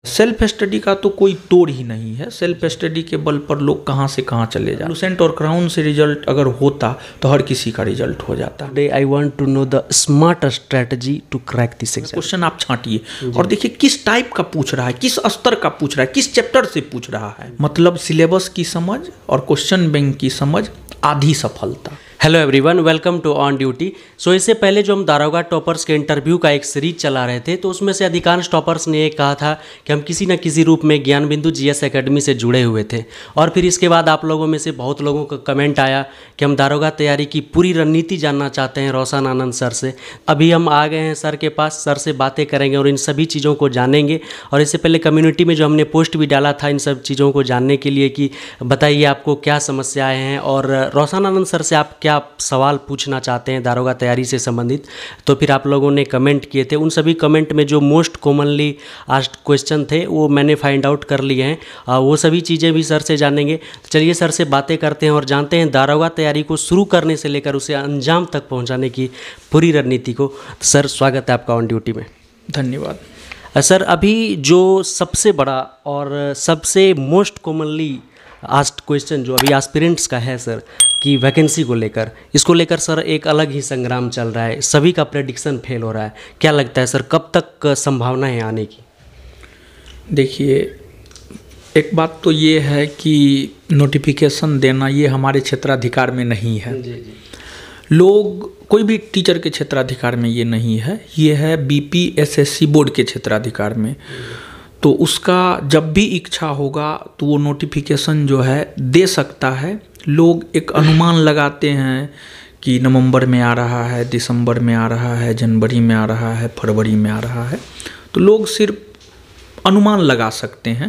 Self study का तो कोई तोड़ ही नहीं है। सेल्फ स्टडी के बल पर लोग कहाँ से कहाँ चले जाते। लुसेंट और क्राउन से रिजल्ट अगर होता तो हर किसी का रिजल्ट हो जाता। Today I want to know the smarter strategy to crack this exam. Question आप छांटिए और देखिए किस टाइप का पूछ रहा है, किस स्तर का पूछ रहा है, किस चैप्टर से पूछ रहा है। मतलब सिलेबस की समझ और क्वेश्चन बैंक की समझ आधी सफलता। Hello everyone, welcome to on duty. So इससे पहले जो हम दारोगा टॉपर्स के इंटरव्यू का एक सीरीज चला रहे थे, तो उसमें से अधिकांश टॉपर्स ने ये कहा था कि हम किसी न किसी रूप में ज्ञान बिंदु जीएस एकेडमी से जुड़े हुए थे। और फिर इसके बाद आप लोगों में से बहुत लोगों का कमेंट आया कि हम दारोगा तैयारी की पूरी रणनीति जानना चाहते हैं रोशन आनंद सर से। अभी हम आ गए हैं सर के पास, सर से बातें करेंगे और इन सभी चीज़ों को जानेंगे। और इससे पहले कम्युनिटी में जो हमने पोस्ट भी डाला था इन सब चीज़ों को जानने के लिए कि बताइए आपको क्या समस्याएँ हैं और रोशन आनंद सर से आप क्या सवाल पूछना चाहते हैं दारोगा तैयारी से संबंधित। तो फिर आप लोगों ने कमेंट किए थे, उन सभी कमेंट में जो मोस्ट कॉमनली आस्क्ड क्वेश्चन थे वो मैंने फाइंड आउट कर लिए हैं। वो सभी चीज़ें भी सर से जानेंगे। चलिए सर से बातें करते हैं और जानते हैं दारोगा तैयारी को शुरू करने से लेकर उसे अंजाम तक पहुंचाने की पूरी रणनीति को। सर स्वागत है आपका ऑन ड्यूटी में। धन्यवाद। सर अभी जो सबसे बड़ा और सबसे मोस्ट कॉमनली आस्क्ड क्वेश्चन जो अभी एस्पिरेंट्स का है सर कि वैकेंसी को लेकर, इसको लेकर सर एक अलग ही संग्राम चल रहा है। सभी का प्रेडिक्शन फेल हो रहा है। क्या लगता है सर कब तक संभावना है आने की? देखिए, एक बात तो ये है कि नोटिफिकेशन देना ये हमारे क्षेत्राधिकार में नहीं है। लोग कोई भी टीचर के क्षेत्राधिकार में ये नहीं है, ये है बीपीएसएससी बोर्ड के क्षेत्राधिकार में। तो उसका जब भी इच्छा होगा तो वो नोटिफिकेशन जो है दे सकता है। लोग एक अनुमान लगाते हैं कि नवंबर में आ रहा है, दिसंबर में आ रहा है, जनवरी में आ रहा है, फरवरी में आ रहा है। तो लोग सिर्फ अनुमान लगा सकते हैं।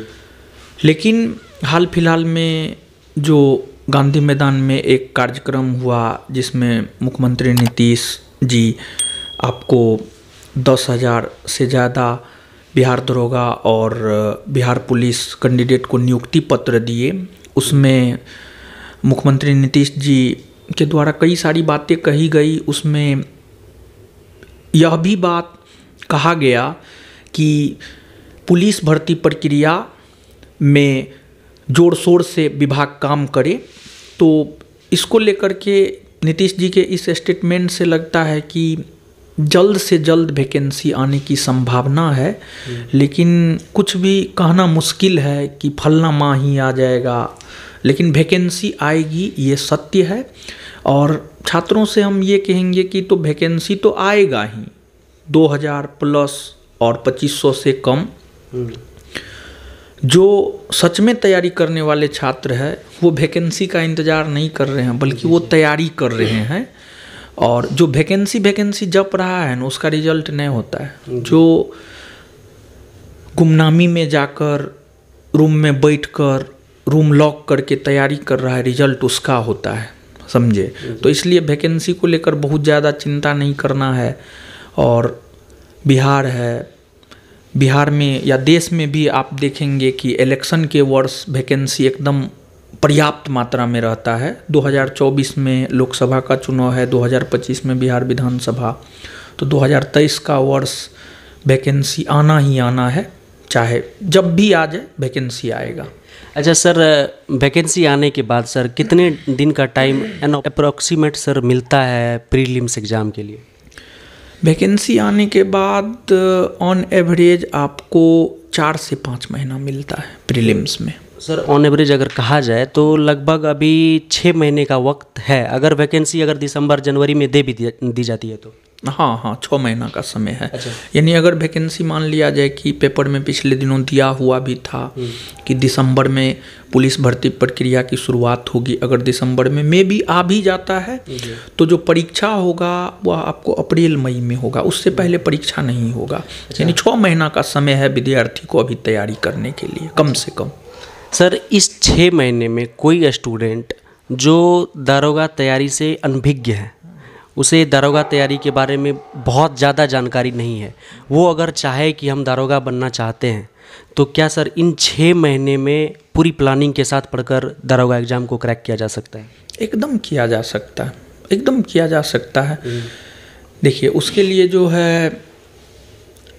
लेकिन हाल फिलहाल में जो गांधी मैदान में एक कार्यक्रम हुआ जिसमें मुख्यमंत्री नीतीश जी आपको 10,000 से ज़्यादा बिहार दरोगा और बिहार पुलिस कैंडिडेट को नियुक्ति पत्र दिए, उसमें मुख्यमंत्री नीतीश जी के द्वारा कई सारी बातें कही गई। उसमें यह भी बात कहा गया कि पुलिस भर्ती प्रक्रिया में जोर शोर से विभाग काम करे। तो इसको लेकर के नीतीश जी के इस स्टेटमेंट से लगता है कि जल्द से जल्द वैकेंसी आने की संभावना है। लेकिन कुछ भी कहना मुश्किल है कि फलना माह ही आ जाएगा, लेकिन वैकेंसी आएगी, ये सत्य है। और छात्रों से हम ये कहेंगे कि तो वैकेंसी तो आएगा ही, 2000 प्लस और 2500 से कम। जो सच में तैयारी करने वाले छात्र हैं वो वैकेंसी का इंतज़ार नहीं कर रहे हैं, बल्कि वो तैयारी कर रहे हैं। और जो वैकेंसी जप रहा है ना, उसका रिजल्ट नहीं होता है। जो गुमनामी में जाकर रूम में बैठकर रूम लॉक करके तैयारी कर रहा है, रिजल्ट उसका होता है, समझे। तो इसलिए वैकेंसी को लेकर बहुत ज़्यादा चिंता नहीं करना है। और बिहार है, बिहार में या देश में भी आप देखेंगे कि इलेक्शन के वर्ष वैकेंसी एकदम पर्याप्त मात्रा में रहता है। 2024 में लोकसभा का चुनाव है, 2025 में बिहार विधानसभा, तो 2023 का वर्ष वैकेंसी आना ही आना है। चाहे जब भी आ जाए वैकेंसी आएगा। अच्छा सर, वैकेंसी आने के बाद सर कितने दिन का टाइम अप्रॉक्सीमेट सर मिलता है प्रीलिम्स एग्ज़ाम के लिए? वैकेंसी आने के बाद ऑन एवरेज आपको 4 से 5 महीना मिलता है प्रीलिम्स में। सर ऑन एवरेज अगर कहा जाए तो लगभग अभी 6 महीने का वक्त है। अगर वैकेंसी अगर दिसंबर जनवरी में दे भी दी जाती है तो? हाँ, 6 महीना का समय है। अच्छा। यानी अगर वैकेंसी मान लिया जाए कि पेपर में पिछले दिनों दिया हुआ भी था कि दिसंबर में पुलिस भर्ती प्रक्रिया की शुरुआत होगी, अगर दिसंबर में भी आ भी जाता है तो जो परीक्षा होगा वह आपको अप्रैल मई में होगा, उससे पहले परीक्षा नहीं होगा। यानी 6 महीना का समय है विद्यार्थी को अभी तैयारी करने के लिए, कम से कम। सर इस 6 महीने में कोई स्टूडेंट जो दारोगा तैयारी से अनभिज्ञ है, उसे दारोगा तैयारी के बारे में बहुत ज़्यादा जानकारी नहीं है, वो अगर चाहे कि हम दारोगा बनना चाहते हैं, तो क्या सर इन 6 महीने में पूरी प्लानिंग के साथ पढ़कर दारोगा एग्ज़ाम को क्रैक किया जा सकता है? एकदम किया जा सकता है, एकदम किया जा सकता है। देखिए, उसके लिए जो है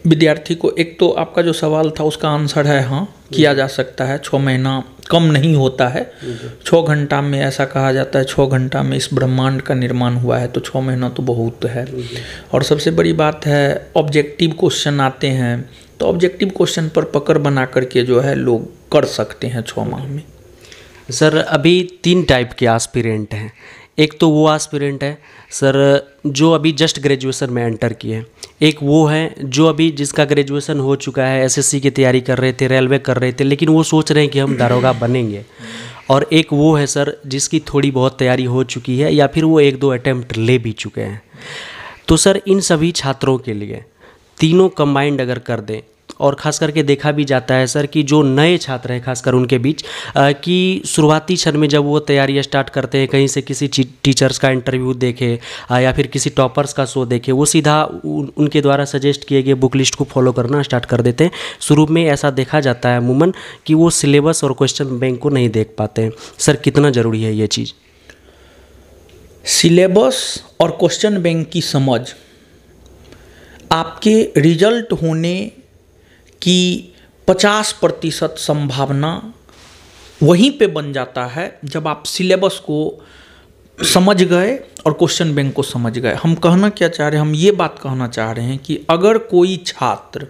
विद्यार्थी को, एक तो आपका जो सवाल था उसका आंसर है हाँ, किया जा सकता है। 6 महीना कम नहीं होता है। 6 घंटा में ऐसा कहा जाता है, 6 घंटा में इस ब्रह्मांड का निर्माण हुआ है, तो 6 महीना तो बहुत है। और सबसे बड़ी बात है, ऑब्जेक्टिव क्वेश्चन आते हैं, तो ऑब्जेक्टिव क्वेश्चन पर पकड़ बना करके जो है लोग कर सकते हैं 6 माह में। सर अभी 3 टाइप के एस्पिरेंट हैं। एक तो वो एस्पिरेंट है सर जो अभी जस्ट ग्रेजुएशन में एंटर किए, एक वो है जो अभी जिसका ग्रेजुएशन हो चुका है, एसएससी की तैयारी कर रहे थे, रेलवे कर रहे थे, लेकिन वो सोच रहे हैं कि हम दारोगा बनेंगे, और एक वो है सर जिसकी थोड़ी बहुत तैयारी हो चुकी है या फिर वो 1-2 अटैम्प्ट ले भी चुके हैं। तो सर इन सभी छात्रों के लिए तीनों कंबाइंड अगर कर दें, और ख़ास करके देखा भी जाता है सर कि जो नए छात्र हैं खासकर उनके बीच कि शुरुआती क्षण में जब वो तैयारी स्टार्ट करते हैं, कहीं से किसी टीचर्स का इंटरव्यू देखे या फिर किसी टॉपर्स का शो देखे, वो सीधा उनके द्वारा सजेस्ट किए गए बुक लिस्ट को फॉलो करना स्टार्ट कर देते हैं। शुरू में ऐसा देखा जाता है अमूमन कि वो सिलेबस और क्वेश्चन बैंक को नहीं देख पाते हैं। सर कितना ज़रूरी है ये चीज़? सिलेबस और क्वेश्चन बैंक की समझ आपके रिजल्ट होने की 50% संभावना वहीं पे बन जाता है जब आप सिलेबस को समझ गए और क्वेश्चन बैंक को समझ गए। हम कहना क्या चाह रहे हैं, हम ये बात कहना चाह रहे हैं कि अगर कोई छात्र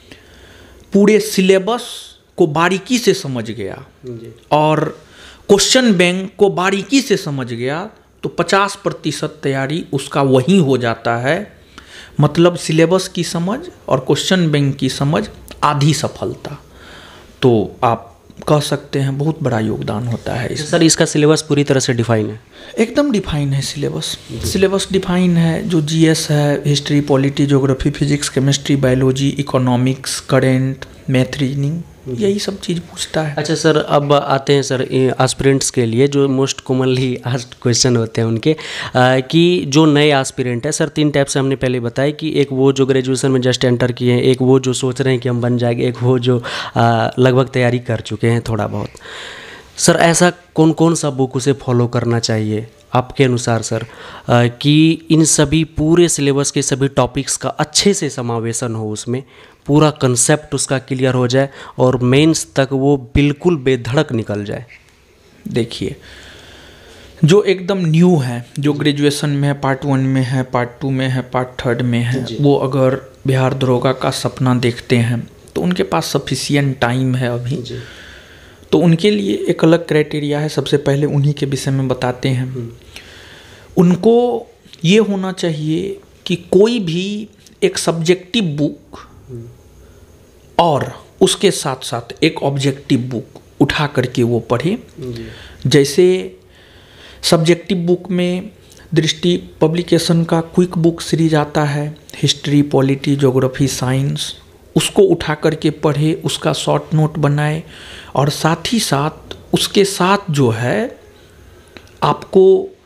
पूरे सिलेबस को बारीकी से समझ गया और क्वेश्चन बैंक को बारीकी से समझ गया, तो 50% तैयारी उसका वहीं हो जाता है। मतलब सिलेबस की समझ और क्वेश्चन बैंक की समझ आधी सफलता, तो आप कह सकते हैं बहुत बड़ा योगदान होता है इसमें। सर इसका सिलेबस पूरी तरह से डिफाइन है? एकदम डिफाइन है सिलेबस डिफाइन है। जो जीएस है, history, polity, geography, physics, chemistry, biology, economics, current, math, reasoning, यही सब चीज़ पूछता है। अच्छा सर, अब आते हैं सर एस्पिरेंट्स के लिए जो मोस्ट कॉमनली आस्क्ड क्वेश्चन होते हैं उनके कि जो नए एस्पिरेंट है सर, 3 टाइप से हमने पहले बताया कि एक वो जो ग्रेजुएशन में जस्ट एंटर किए हैं, एक वो जो सोच रहे हैं कि हम बन जाएंगे, एक वो जो लगभग तैयारी कर चुके हैं थोड़ा बहुत। सर ऐसा कौन कौन सा बुक उसे फॉलो करना चाहिए आपके अनुसार सर कि इन सभी पूरे सिलेबस के सभी टॉपिक्स का अच्छे से समावेशन हो, उसमें पूरा कंसेप्ट उसका क्लियर हो जाए और मेंस तक वो बिल्कुल बेधड़क निकल जाए? देखिए, जो एकदम न्यू है, जो ग्रेजुएशन में है, पार्ट 1 में है, पार्ट 2 में है, पार्ट 3 में है, वो अगर बिहार दरोगा का सपना देखते हैं तो उनके पास सफिशिएंट टाइम है अभी, तो उनके लिए एक अलग क्राइटेरिया है। सबसे पहले उन्हीं के विषय में बताते हैं। उनको ये होना चाहिए कि कोई भी एक सब्जेक्टिव बुक और उसके साथ साथ एक ऑब्जेक्टिव बुक उठा करके वो पढ़े। जैसे सब्जेक्टिव बुक में दृष्टि पब्लिकेशन का क्विक बुक सीरीज आता है, हिस्ट्री, पॉलिटी, ज्योग्राफी, साइंस, उसको उठा करके पढ़े, उसका शॉर्ट नोट बनाए, और साथ ही साथ उसके साथ जो है आपको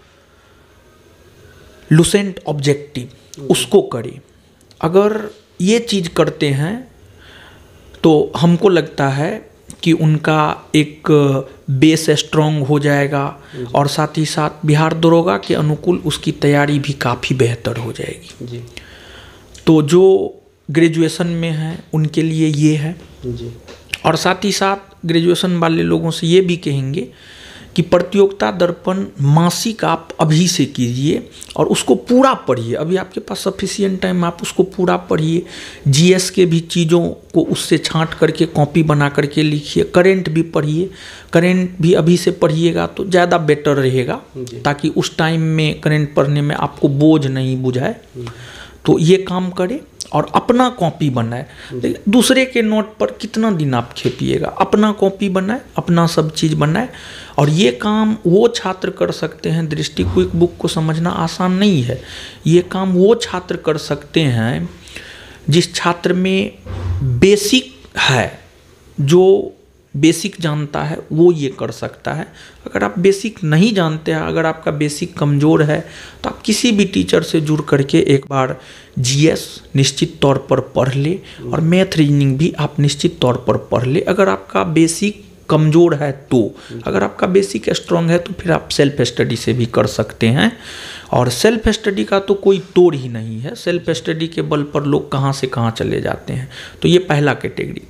लुसेंट ऑब्जेक्टिव उसको करें। अगर ये चीज़ करते हैं तो हमको लगता है कि उनका एक बेस स्ट्रॉन्ग हो जाएगा और साथ ही साथ बिहार दरोगा के अनुकूल उसकी तैयारी भी काफ़ी बेहतर हो जाएगी जी। तो जो ग्रेजुएशन में है उनके लिए ये है जी। और साथ ही साथ ग्रेजुएशन वाले लोगों से ये भी कहेंगे कि प्रतियोगिता दर्पण मासिक आप अभी से कीजिए और उसको पूरा पढ़िए। अभी आपके पास सफिशिएंट टाइम, आप उसको पूरा पढ़िए। जीएस के भी चीज़ों को उससे छांट करके कॉपी बना करके लिखिए। करेंट भी पढ़िए, करेंट भी अभी से पढ़िएगा तो ज़्यादा बेटर रहेगा, ताकि उस टाइम में करेंट पढ़ने में आपको बोझ नहीं बुझाए। तो ये काम करें और अपना कॉपी बनाए। दूसरे के नोट पर कितना दिन आप खेपिएगा, अपना कॉपी बनाए, अपना सब चीज़ बनाए। और ये काम वो छात्र कर सकते हैं, दृष्टि क्विक बुक को समझना आसान नहीं है। ये काम वो छात्र कर सकते हैं जिस छात्र में बेसिक है, जो बेसिक जानता है वो ये कर सकता है। अगर आप बेसिक नहीं जानते हैं, अगर आपका बेसिक कमज़ोर है, तो आप किसी भी टीचर से जुड़ करके एक बार जीएस निश्चित तौर पर पढ़ ले और मैथ रीजनिंग भी आप निश्चित तौर पर पढ़ ले। अगर आपका बेसिक कमज़ोर है तो। अगर आपका बेसिक स्ट्रांग है तो फिर आप सेल्फ स्टडी से भी कर सकते हैं, और सेल्फ स्टडी का तो कोई तोड़ ही नहीं है। सेल्फ स्टडी के बल पर लोग कहाँ से कहाँ चले जाते हैं। तो ये पहला कैटेगरी।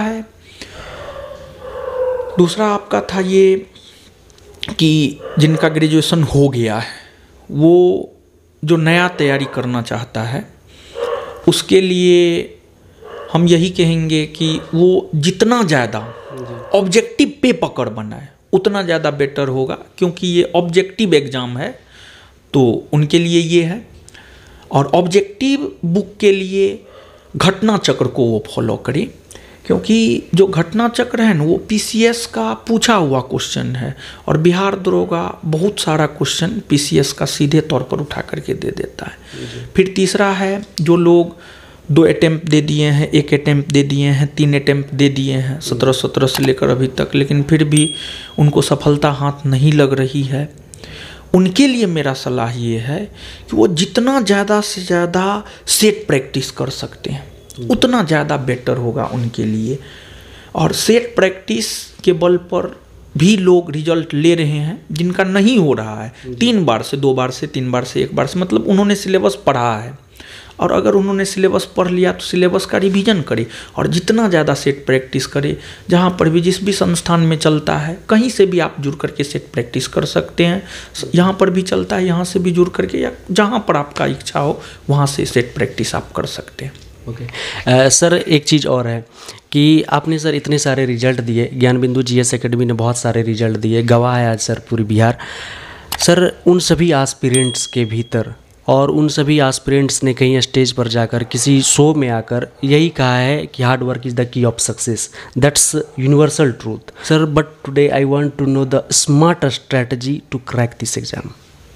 दूसरा आपका था ये कि जिनका ग्रेजुएशन हो गया है, वो जो नया तैयारी करना चाहता है उसके लिए हम यही कहेंगे कि वो जितना ज़्यादा ऑब्जेक्टिव पे पकड़ बनाए उतना ज़्यादा बेटर होगा, क्योंकि ये ऑब्जेक्टिव एग्ज़ाम है तो उनके लिए ये है। और ऑब्जेक्टिव बुक के लिए घटना चक्र को वो फॉलो करें, क्योंकि जो घटना चक्र है ना वो पीसीएस का पूछा हुआ क्वेश्चन है, और बिहार दरोगा बहुत सारा क्वेश्चन पीसीएस का सीधे तौर पर उठा करके दे देता है। फिर तीसरा है जो लोग 2 अटेम्प्ट दे दिए हैं, 1 अटेम्प्ट दे दिए हैं, 3 अटेम्प्ट दे दिए हैं 17 से लेकर अभी तक, लेकिन फिर भी उनको सफलता हाथ नहीं लग रही है। उनके लिए मेरा सलाह ये है कि वो जितना ज़्यादा से ज़्यादा सेट प्रैक्टिस कर सकते हैं उतना ज़्यादा बेटर होगा उनके लिए। और सेट प्रैक्टिस के बल पर भी लोग रिजल्ट ले रहे हैं जिनका नहीं हो रहा है 3 बार से 2 बार से 3 बार से 1 बार से, मतलब उन्होंने सिलेबस पढ़ा है। और अगर उन्होंने सिलेबस पढ़ लिया तो सिलेबस का रिवीजन करे और जितना ज़्यादा सेट प्रैक्टिस करे। जहाँ पर भी जिस भी संस्थान में चलता है कहीं से भी आप जुड़ करके सेट प्रैक्टिस कर सकते हैं। यहाँ पर भी चलता है, यहाँ से भी जुड़ करके, या जहाँ पर आपका इच्छा हो वहाँ से सेट प्रैक्टिस आप कर सकते हैं। ओके सर, एक चीज़ और है कि आपने सर इतने सारे रिजल्ट दिए, ज्ञान बिंदु जीएस एकेडमी ने बहुत सारे रिजल्ट दिए, गवाह है आज सर पूरी बिहार। सर उन सभी एस्पिरेंट्स के भीतर और उन सभी एस्पिरेंट्स ने कहीं स्टेज पर जाकर किसी शो में आकर यही कहा है कि hard work is the key of success, that's universal truth sir. But today I want to know the smart strategy to crack this exam.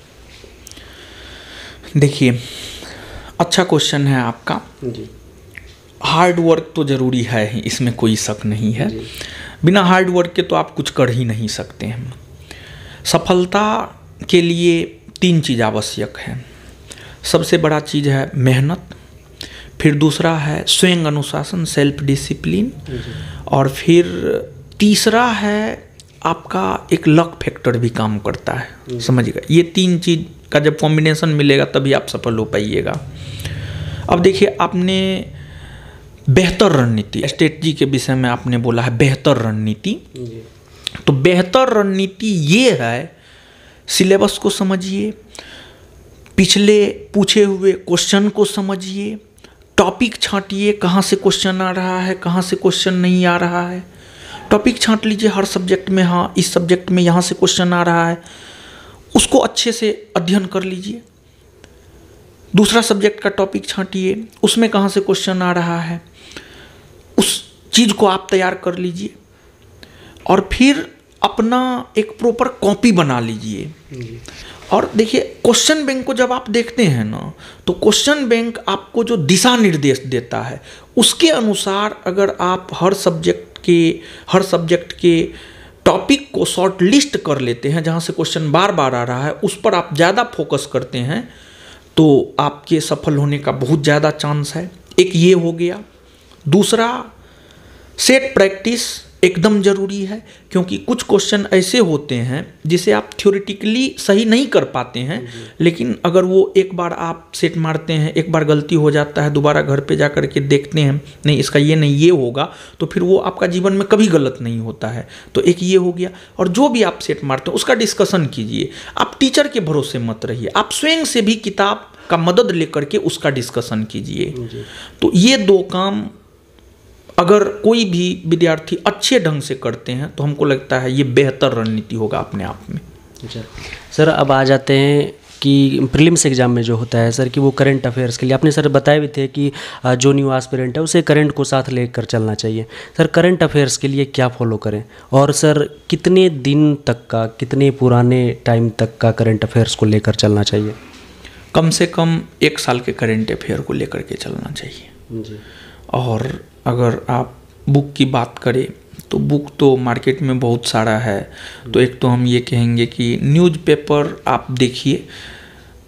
देखिए, अच्छा क्वेश्चन है आपका जी। हार्ड वर्क तो ज़रूरी है ही, इसमें कोई शक नहीं है। बिना हार्ड वर्क के तो आप कुछ कर ही नहीं सकते हैं। सफलता के लिए 3 चीज़ आवश्यक है। सबसे बड़ा चीज़ है मेहनत, फिर दूसरा है स्वयं अनुशासन सेल्फ डिसिप्लिन, और फिर तीसरा है आपका एक लक फैक्टर भी काम करता है। समझिएगा, ये 3 चीज़ का जब कॉम्बिनेशन मिलेगा तभी आप सफल हो पाइएगा। अब देखिए, आपने बेहतर रणनीति स्ट्रेटजी के विषय में आपने बोला है, बेहतर रणनीति। तो बेहतर रणनीति ये है, सिलेबस को समझिए, पिछले पूछे हुए क्वेश्चन को समझिए, टॉपिक छांटिए, कहाँ से क्वेश्चन आ रहा है, कहाँ से क्वेश्चन नहीं आ रहा है। टॉपिक छांट लीजिए हर सब्जेक्ट में, हाँ इस सब्जेक्ट में यहाँ से क्वेश्चन आ रहा है, उसको अच्छे से अध्ययन कर लीजिए। दूसरा सब्जेक्ट का टॉपिक छांटिए, उसमें कहाँ से क्वेश्चन आ रहा है, उस चीज़ को आप तैयार कर लीजिए, और फिर अपना एक प्रॉपर कॉपी बना लीजिए। और देखिए, क्वेश्चन बैंक को जब आप देखते हैं ना, तो क्वेश्चन बैंक आपको जो दिशा निर्देश देता है उसके अनुसार अगर आप हर सब्जेक्ट के टॉपिक को शॉर्ट लिस्ट कर लेते हैं, जहाँ से क्वेश्चन बार बार आ रहा है उस पर आप ज़्यादा फोकस करते हैं, तो आपके सफल होने का बहुत ज़्यादा चांस है। एक ये हो गया। दूसरा, सेट प्रैक्टिस एकदम ज़रूरी है, क्योंकि कुछ क्वेश्चन ऐसे होते हैं जिसे आप थ्योरेटिकली सही नहीं कर पाते हैं, लेकिन अगर वो एक बार आप सेट मारते हैं, एक बार गलती हो जाता है, दोबारा घर पे जा कर के देखते हैं नहीं इसका ये नहीं ये होगा, तो फिर वो आपका जीवन में कभी गलत नहीं होता है। तो एक ये हो गया। और जो भी आप सेट मारते हैं उसका डिस्कशन कीजिए। आप टीचर के भरोसे मत रहिए, आप स्वयं से भी किताब का मदद लेकर के उसका डिस्कशन कीजिए। तो ये 2 काम अगर कोई भी विद्यार्थी अच्छे ढंग से करते हैं तो हमको लगता है ये बेहतर रणनीति होगा अपने आप में। सर अब आ जाते हैं कि प्रीलिम्स एग्जाम में जो होता है सर कि वो करंट अफेयर्स के लिए आपने सर बताए भी थे कि जो न्यू एस्पिरेंट है उसे करंट को साथ लेकर चलना चाहिए। सर करंट अफेयर्स के लिए क्या फॉलो करें, और सर कितने दिन तक का, कितने पुराने टाइम तक का करंट अफेयर्स को लेकर चलना चाहिए? कम से कम 1 साल के करंट अफेयर को लेकर के चलना चाहिए जी। और अगर आप बुक की बात करें तो बुक तो मार्केट में बहुत सारा है। तो एक तो हम ये कहेंगे कि न्यूज़पेपर आप देखिए,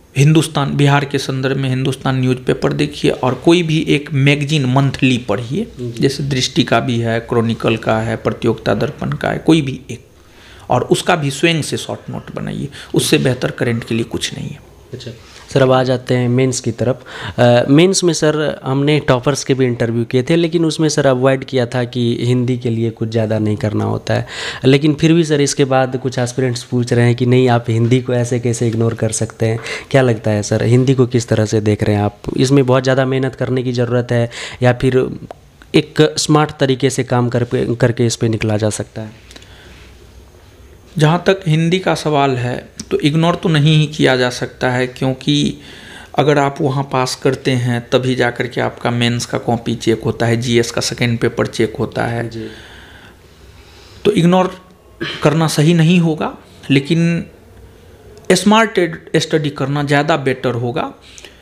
हिंदुस्तान, बिहार के संदर्भ में हिंदुस्तान न्यूज़पेपर देखिए, और कोई भी एक मैगजीन मंथली पढ़िए, जैसे दृष्टि का भी है, क्रॉनिकल का है, प्रतियोगिता दर्पण का है, कोई भी एक, और उसका भी स्वयं से शॉर्ट नोट बनाइए। उससे बेहतर करंट के लिए कुछ नहीं है। अच्छा सर, अब आ जाते हैं मेंस की तरफ। मेंस में सर हमने टॉपर्स के भी इंटरव्यू किए थे, लेकिन उसमें सर अवॉइड किया था कि हिंदी के लिए कुछ ज़्यादा नहीं करना होता है, लेकिन फिर भी सर इसके बाद कुछ एस्पिरेंट्स पूछ रहे हैं कि नहीं आप हिंदी को ऐसे कैसे इग्नोर कर सकते हैं। क्या लगता है सर, हिंदी को किस तरह से देख रहे हैं आप? इसमें बहुत ज़्यादा मेहनत करने की ज़रूरत है या फिर एक स्मार्ट तरीके से काम करके इस पर निकला जा सकता है? जहाँ तक हिंदी का सवाल है तो इग्नोर तो नहीं ही किया जा सकता है, क्योंकि अगर आप वहाँ पास करते हैं तभी जा कर के आपका मेंस का कॉपी चेक होता है, जीएस का सेकेंड पेपर चेक होता है जी। तो इग्नोर करना सही नहीं होगा, लेकिन स्मार्ट स्टडी करना ज़्यादा बेटर होगा।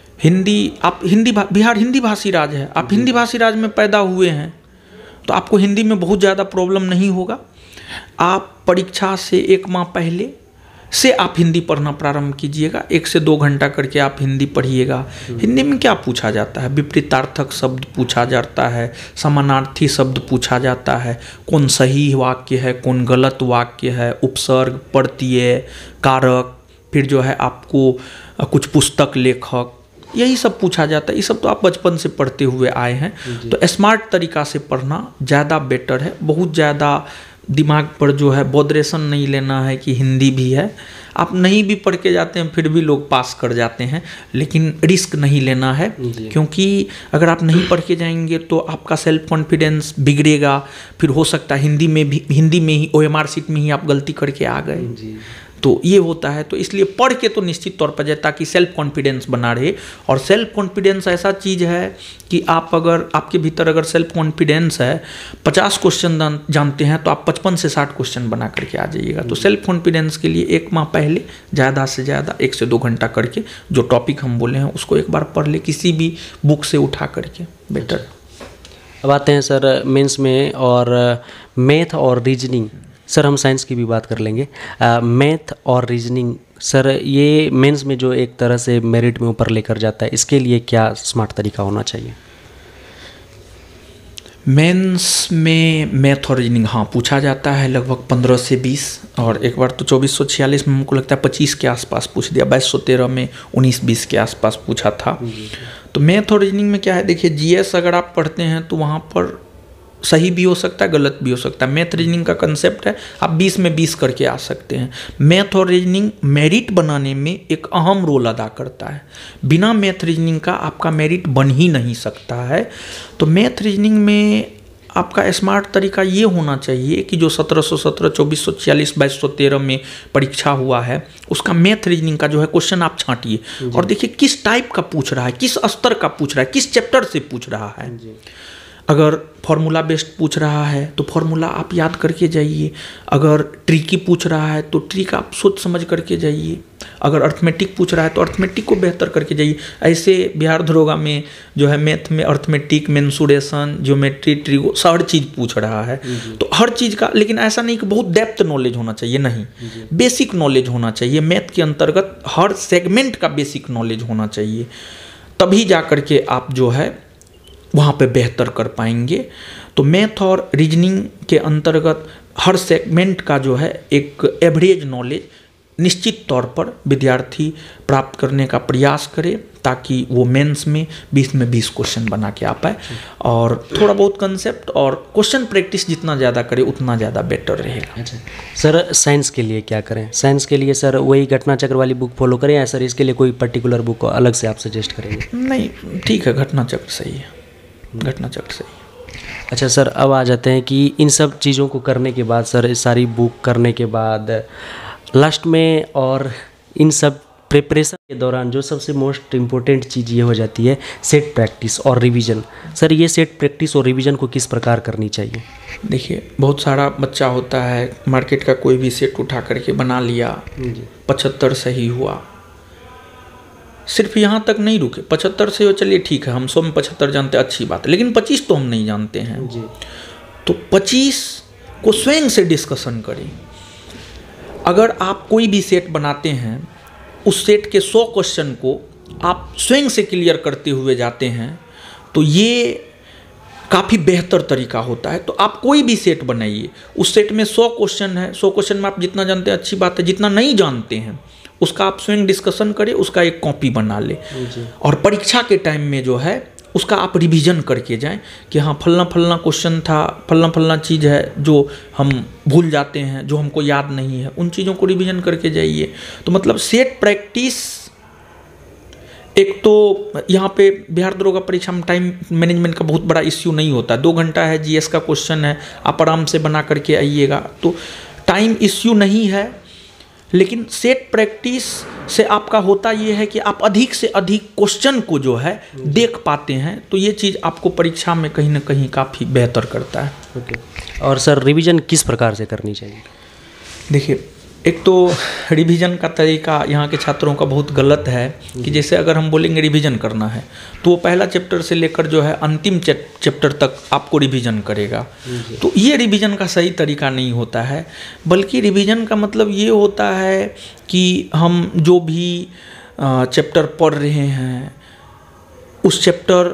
बिहार हिंदी भाषी राज्य है, आप हिंदी भाषी राज्य में पैदा हुए हैं तो आपको हिंदी में बहुत ज़्यादा प्रॉब्लम नहीं होगा। आप परीक्षा से 1 माह पहले से आप हिंदी पढ़ना प्रारंभ कीजिएगा, 1 से 2 घंटा करके आप हिंदी पढ़िएगा। हिंदी में क्या पूछा जाता है? विपरीतार्थक शब्द पूछा जाता है, समानार्थी शब्द पूछा जाता है, कौन सही वाक्य है, कौन गलत वाक्य है, उपसर्ग, प्रत्यय, कारक, फिर जो है आपको कुछ पुस्तक लेखक, यही सब पूछा जाता है। ये सब तो आप बचपन से पढ़ते हुए आए हैं। तो स्मार्ट तरीका से पढ़ना ज़्यादा बेटर है। बहुत ज़्यादा दिमाग पर जो है बोधरेशन नहीं लेना है कि हिंदी भी है। आप नहीं भी पढ़ के जाते हैं फिर भी लोग पास कर जाते हैं, लेकिन रिस्क नहीं लेना है, क्योंकि अगर आप नहीं पढ़ के जाएंगे तो आपका सेल्फ कॉन्फिडेंस बिगड़ेगा। फिर हो सकता है हिंदी में ही OMR शीट में ही आप गलती करके आ गए, तो ये होता है। तो इसलिए पढ़ के तो निश्चित तौर पर जाए ताकि सेल्फ कॉन्फिडेंस बना रहे। और सेल्फ कॉन्फिडेंस ऐसा चीज़ है कि आप अगर आपके भीतर अगर सेल्फ कॉन्फिडेंस है, 50 क्वेश्चन जानते हैं तो आप 55 से 60 क्वेश्चन बना करके आ जाइएगा। तो सेल्फ कॉन्फिडेंस के लिए 1 माह पहले ज़्यादा से ज़्यादा 1 से 2 घंटा करके जो टॉपिक हम बोले हैं उसको एक बार पढ़ ले, किसी भी बुक से उठा करके, बेटर। अब आते हैं सर मेंस में, और मैथ और रीजनिंग। सर हम साइंस की भी बात कर लेंगे। मैथ और रीजनिंग सर, ये मेंस में जो एक तरह से मेरिट में ऊपर लेकर जाता है, इसके लिए क्या स्मार्ट तरीका होना चाहिए? मेंस में मैथ और रीजनिंग हाँ पूछा जाता है लगभग 15 से 20, और एक बार तो 2446 में हमको लगता है 25 के आसपास पूछ दिया, 2213 में 19-20 के आसपास पूछा था। तो मैथ और रीजनिंग में क्या है, देखिए जीएस अगर आप पढ़ते हैं तो वहाँ पर सही भी हो सकता है, गलत भी हो सकता है। मैथ रीजनिंग का कंसेप्ट है आप 20 में 20 करके आ सकते हैं। मैथ और रीजनिंग मेरिट बनाने में एक अहम रोल अदा करता है। बिना मैथ रीजनिंग का आपका मेरिट बन ही नहीं सकता है। तो मैथ रीजनिंग में आपका स्मार्ट तरीका ये होना चाहिए कि जो 1717, 2446, 2213 में परीक्षा हुआ है उसका मैथ रीजनिंग का जो है क्वेश्चन आप छांटिए और देखिए किस टाइप का पूछ रहा है, किस स्तर का पूछ रहा है, किस चैप्टर से पूछ रहा है। अगर फॉर्मूला बेस्ड पूछ रहा है तो फॉर्मूला आप याद करके जाइए। अगर ट्रिकी पूछ रहा है तो ट्रिक आप सोच समझ करके जाइए। अगर अर्थमेटिक पूछ रहा है तो अर्थमेटिक को बेहतर करके जाइए। ऐसे बिहार दरोगा में जो है मैथ में अर्थमेटिक, मेंसुरेशन, ज्योमेट्री, ट्रिगो, हर चीज़ पूछ रहा है। तो हर चीज़ का, लेकिन ऐसा नहीं कि बहुत डेप्थ नॉलेज होना चाहिए, नहीं, बेसिक नॉलेज होना चाहिए। मैथ के अंतर्गत हर सेगमेंट का बेसिक नॉलेज होना चाहिए, तभी जा करके आप जो है वहाँ पे बेहतर कर पाएंगे। तो मैथ और रीजनिंग के अंतर्गत हर सेगमेंट का जो है एक एवरेज नॉलेज निश्चित तौर पर विद्यार्थी प्राप्त करने का प्रयास करे, ताकि वो मेंस में 20 में 20 क्वेश्चन बना के आ पाए। और थोड़ा बहुत कंसेप्ट और क्वेश्चन प्रैक्टिस जितना ज़्यादा करे उतना ज़्यादा बेटर रहेगा। अच्छा सर, साइंस के लिए क्या करें? साइंस के लिए सर वही घटना चक्र वाली बुक फॉलो करें या सर इसके लिए कोई पर्टिकुलर बुक अलग से आप सजेस्ट करेंगे? नहीं, ठीक है, घटना चक्र सही है, घटना चक्र सही। अच्छा सर, अब आ जाते हैं कि इन सब चीज़ों को करने के बाद सर, सारी बुक करने के बाद लास्ट में और इन सब प्रिपरेशन के दौरान जो सबसे मोस्ट इम्पोर्टेंट चीज़ ये हो जाती है सेट प्रैक्टिस और रिवीजन। सर ये सेट प्रैक्टिस और रिवीजन को किस प्रकार करनी चाहिए? देखिए, बहुत सारा बच्चा होता है, मार्केट का कोई भी सेट उठा करके बना लिया, 75 सही हुआ। सिर्फ यहाँ तक नहीं रुके, 75 से हो, चलिए ठीक है, हम 100 में 75 जानते हैं, अच्छी बात है, लेकिन 25 तो हम नहीं जानते हैं जी। तो 25 को स्वयं से डिस्कशन करें। अगर आप कोई भी सेट बनाते हैं, उस सेट के 100 क्वेश्चन को आप स्वयं से क्लियर करते हुए जाते हैं तो ये काफ़ी बेहतर तरीका होता है। तो आप कोई भी सेट बनाइए, उस सेट में 100 क्वेश्चन है, 100 क्वेश्चन में आप जितना जानते हैं अच्छी बात है, जितना नहीं जानते हैं उसका आप स्वयं डिस्कशन करें, उसका एक कॉपी बना ले और परीक्षा के टाइम में जो है उसका आप रिवीजन करके जाएं कि हाँ फलना फलना क्वेश्चन था, फलना फलना चीज़ है जो हम भूल जाते हैं, जो हमको याद नहीं है, उन चीज़ों को रिवीजन करके जाइए। तो मतलब सेट प्रैक्टिस, एक तो यहाँ पे बिहार दरोगा परीक्षा में टाइम मैनेजमेंट का बहुत बड़ा इश्यू नहीं होता। 2 घंटा है, जीएस का क्वेश्चन है, आप आराम से बना करके आइएगा, तो टाइम इश्यू नहीं है। लेकिन सेट प्रैक्टिस से आपका होता ये है कि आप अधिक से अधिक क्वेश्चन को जो है देख पाते हैं, तो ये चीज़ आपको परीक्षा में कहीं ना कहीं काफ़ी बेहतर करता है। ओके। और सर रिवीजन किस प्रकार से करनी चाहिए? देखिए, एक तो रिवीजन का तरीका यहाँ के छात्रों का बहुत गलत है कि जैसे अगर हम बोलेंगे रिवीजन करना है तो वो पहला चैप्टर से लेकर जो है अंतिम चैप्टर तक आपको रिवीजन करेगा। तो ये रिवीजन का सही तरीका नहीं होता है, बल्कि रिवीजन का मतलब ये होता है कि हम जो भी चैप्टर पढ़ रहे हैं उस चैप्टर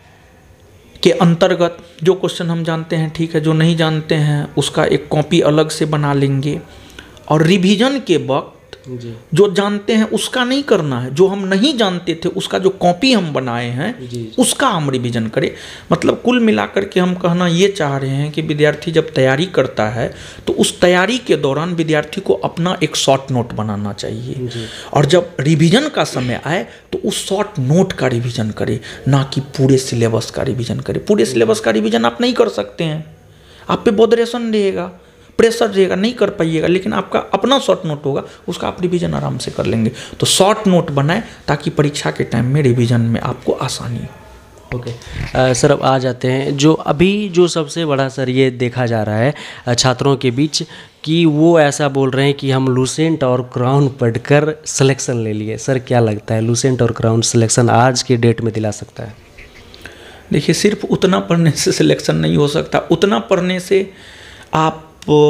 के अंतर्गत जो क्वेश्चन हम जानते हैं ठीक है, जो नहीं जानते हैं उसका एक कॉपी अलग से बना लेंगे और रिवीजन के वक्त जो जानते हैं उसका नहीं करना है, जो हम नहीं जानते थे उसका जो कॉपी हम बनाए हैं उसका हम रिवीजन करें। मतलब कुल मिलाकर के हम कहना ये चाह रहे हैं कि विद्यार्थी जब तैयारी करता है तो उस तैयारी के दौरान विद्यार्थी को अपना एक शॉर्ट नोट बनाना चाहिए और जब रिवीजन का समय आए तो उस शॉर्ट नोट का रिवीजन करे, ना कि पूरे सिलेबस का रिवीजन करे। पूरे सिलेबस का रिवीजन आप नहीं कर सकते हैं, आप पे बोधरेशन रहेगा, प्रेशर रहेगा, नहीं कर पाइएगा, लेकिन आपका अपना शॉर्ट नोट होगा उसका आप रिवीजन आराम से कर लेंगे। तो शॉर्ट नोट बनाएं ताकि परीक्षा के टाइम में रिवीजन में आपको आसानी हो। ओके। सर अब आ जाते हैं जो अभी जो सबसे बड़ा सर ये देखा जा रहा है छात्रों के बीच कि वो ऐसा बोल रहे हैं कि हम लूसेंट और क्राउन पढ़कर सिलेक्शन ले लिए। सर क्या लगता है लूसेंट और क्राउन सिलेक्शन आज के डेट में दिला सकता है? देखिए, सिर्फ उतना पढ़ने से सिलेक्शन नहीं हो सकता, उतना पढ़ने से आप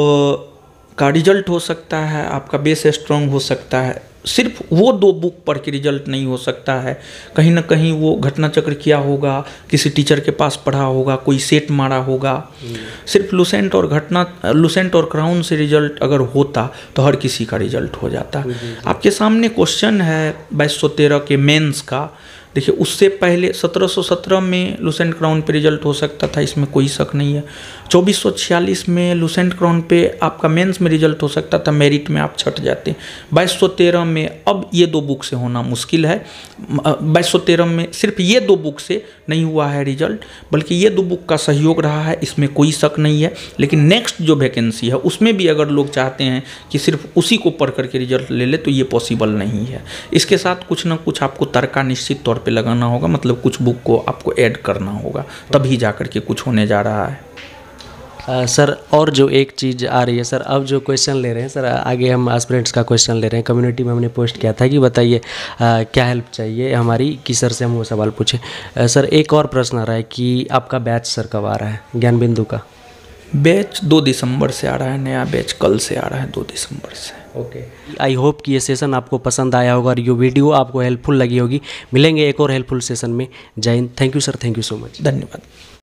का रिजल्ट हो सकता है, आपका बेस स्ट्रॉन्ग हो सकता है। सिर्फ वो 2 बुक पढ़ के रिजल्ट नहीं हो सकता है, कहीं ना कहीं वो घटना चक्र किया होगा, किसी टीचर के पास पढ़ा होगा, कोई सेट मारा होगा। सिर्फ लूसेंट और क्राउन से रिजल्ट अगर होता तो हर किसी का रिजल्ट हो जाता। आपके सामने क्वेश्चन है 2213 के मेंस का। देखिए, उससे पहले 1717 में लूसेंट क्राउन पे रिजल्ट हो सकता था, इसमें कोई शक नहीं है। 2446 में लूसेंट क्राउन पे आपका मेंस में रिजल्ट हो सकता था, मेरिट में आप छट जाते। 2213 में अब ये 2 बुक से होना मुश्किल है। 2213 में सिर्फ ये 2 बुक से नहीं हुआ है रिजल्ट, बल्कि ये 2 बुक का सहयोग रहा है, इसमें कोई शक नहीं है। लेकिन नेक्स्ट जो वैकेंसी है उसमें भी अगर लोग चाहते हैं कि सिर्फ उसी को पढ़ करके रिजल्ट ले ले तो ये पॉसिबल नहीं है। इसके साथ कुछ ना कुछ आपको तर्का निश्चित तौर पे लगाना होगा, मतलब कुछ बुक को आपको ऐड करना होगा, तभी जा कर के कुछ होने जा रहा है। सर और जो एक चीज़ आ रही है सर, अब जो क्वेश्चन ले रहे हैं सर, आगे हम एस्पिरेंट्स का क्वेश्चन ले रहे हैं। कम्युनिटी में हमने पोस्ट किया था कि बताइए क्या हेल्प चाहिए हमारी कि सर से हम वो सवाल पूछें। सर एक और प्रश्न आ रहा है कि आपका बैच सर कब आ रहा है ज्ञान बिंदु का? बैच 2 दिसंबर से आ रहा है, नया बैच कल से आ रहा है 2 दिसंबर से। ओके। आई होप कि ये सेशन आपको पसंद आया होगा और ये वीडियो आपको हेल्पफुल लगी होगी। मिलेंगे एक और हेल्पफुल सेशन में। जय Hind. Thank you sir, thank you so much. धन्यवाद।